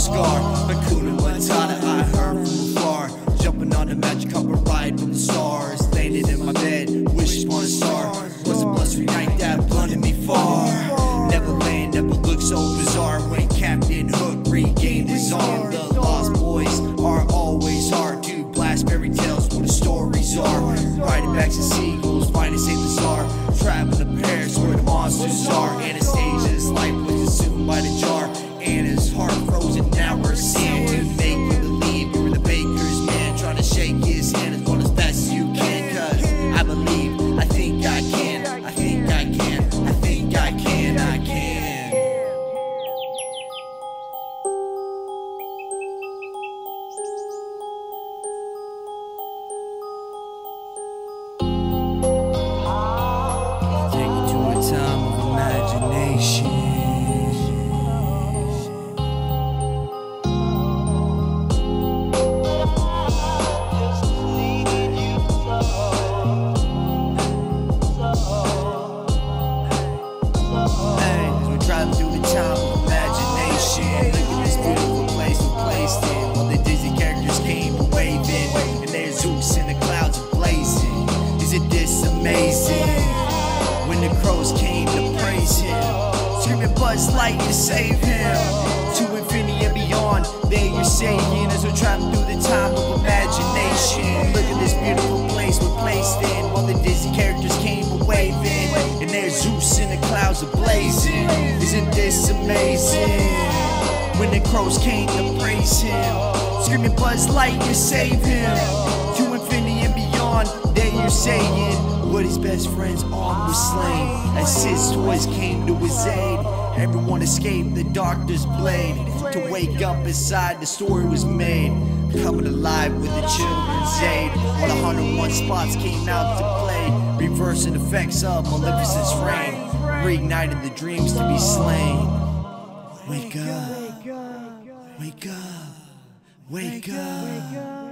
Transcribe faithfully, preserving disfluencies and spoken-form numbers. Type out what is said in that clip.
scar. Hakuna Matata, I heard from afar. Jumping on the magic carpet ride from the stars. Landed in my bed, wish upon a star. Was a blustering night that blunted me far. Neverland never looked so bizarre when Captain Hook regained his arm. The Lost Boys are always hard to blast fairy tales where the stories are. Riding backs of seagulls, finding Saint Lazar. Traveling to Paris where the monsters are. Anastasia's life was consumed by the jar. Anna's heart frozen, now we're sand. To make you believe you're the baker's man. Trying to shake his hand as well as fast as you can. Cause I believe, I think I can. I think I can, I think I can, I can. Take it to a time of imagination. Driving through the time of imagination. Look at this beautiful place we placed in. While the Disney characters came a waving, and there's Zeus in the clouds blazing. Isn't this amazing? When the crows came to praise him, screaming Buzz Lightyear save him. To infinity and beyond, there you're saying. As we're driving through the time of imagination. Look at this beautiful place we're placed in. While the Disney characters came a waving, and there's Zeus in the clouds are blazing. Isn't this amazing? When the crows came to praise him, screaming Buzz Lightyear save him. To infinity and beyond, there you're saying. What his best friend's arm was slain as his toys came to his aid. Everyone escaped the doctor's blade. To wake up inside, the story was made. Coming alive with the children's aid. All one hundred one spots came out to play, reversing effects of Maleficent's reign, reigniting the dreams to be slain. Wake up, wake up, wake up.